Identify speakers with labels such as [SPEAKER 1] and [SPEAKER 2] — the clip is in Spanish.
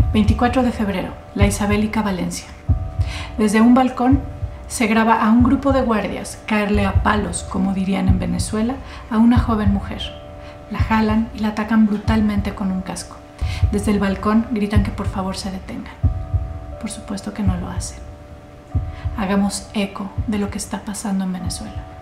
[SPEAKER 1] 24 de febrero, La Isabelica, Valencia. Desde un balcón se graba a un grupo de guardias caerle a palos, como dirían en Venezuela, a una joven mujer. La jalan y la atacan brutalmente con un casco. Desde el balcón gritan que por favor se detengan. Por supuesto que no lo hacen. Hagamos eco de lo que está pasando en Venezuela.